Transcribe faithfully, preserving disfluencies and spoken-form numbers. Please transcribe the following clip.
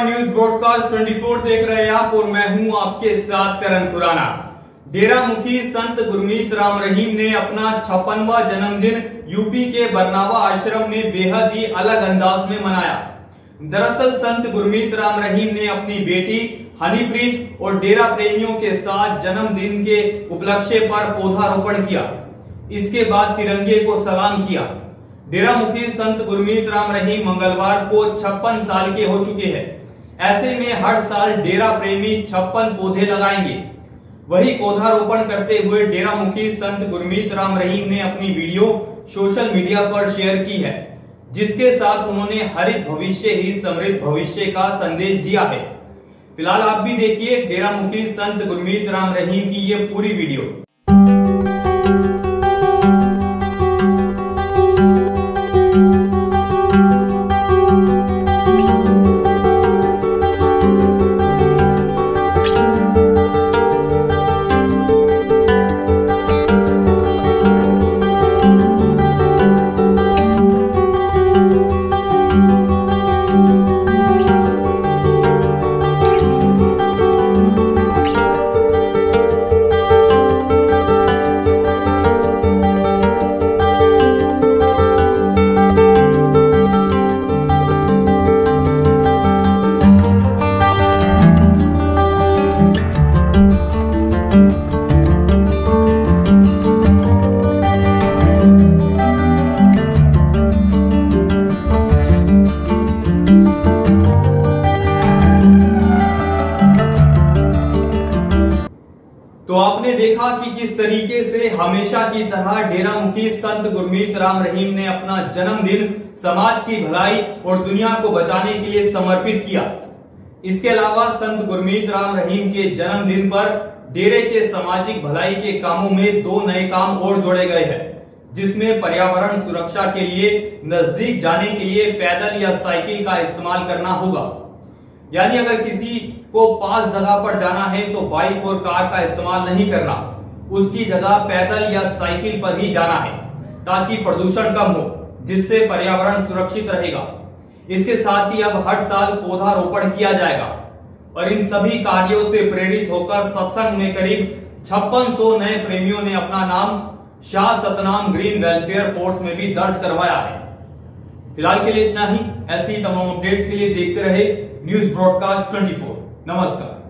News broadcast चौबीस देख रहे हैं आप और मैं हूं आपके साथ करण खुराना। डेरा मुखी संत गुरमीत राम रहीम ने अपना छप्पनवां जन्मदिन यूपी के बरनावा आश्रम में बेहद ही अलग अंदाज में मनाया। दरअसल संत गुरमीत राम रहीम ने अपनी बेटी हनीप्रीत और डेरा प्रेमियों के साथ जन्मदिन के उपलक्ष्य पर पौधारोपण किया। इसके बाद तिरंगे को सलाम किया। डेरा मुखी संत गुरमीत राम रहीम मंगलवार को छप्पन साल के हो चुके हैं। ऐसे में हर साल डेरा प्रेमी छप्पन पौधे लगाएंगे। वही पौधारोपण करते हुए डेरा मुखी संत गुरमीत राम रहीम ने अपनी वीडियो सोशल मीडिया पर शेयर की है, जिसके साथ उन्होंने हरित भविष्य ही समृद्ध भविष्य का संदेश दिया है। फिलहाल आप भी देखिए डेरा मुखी संत गुरमीत राम रहीम की ये पूरी वीडियो। तो आपने देखा कि किस तरीके से हमेशा की तरह डेरा मुखी संत गुरमीत राम रहीम ने अपना जन्मदिन समाज की भलाई और दुनिया को बचाने के लिए समर्पित किया। इसके अलावा संत गुरमीत राम रहीम के जन्मदिन पर डेरे के सामाजिक भलाई के कामों में दो नए काम और जोड़े गए हैं, जिसमें पर्यावरण सुरक्षा के लिए नजदीक जाने के लिए पैदल या साइकिल का इस्तेमाल करना होगा। यानी अगर किसी को पास जगह पर जाना है तो बाइक और कार का इस्तेमाल नहीं करना, उसकी जगह पैदल या साइकिल पर ही जाना है, ताकि प्रदूषण कम हो, जिससे पर्यावरण सुरक्षित रहेगा। इसके साथ ही अब हर साल पौधारोपण किया जाएगा और इन सभी कार्यों से प्रेरित होकर सत्संग में करीब छप्पन सौ नए प्रेमियों ने अपना नाम Shah Satnam green welfare force में भी दर्ज करवाया है। फिलहाल के लिए इतना ही। ऐसी तमाम अपडेट्स के लिए देखते रहे न्यूज ब्रॉडकास्ट चौबीस। नमस्कार।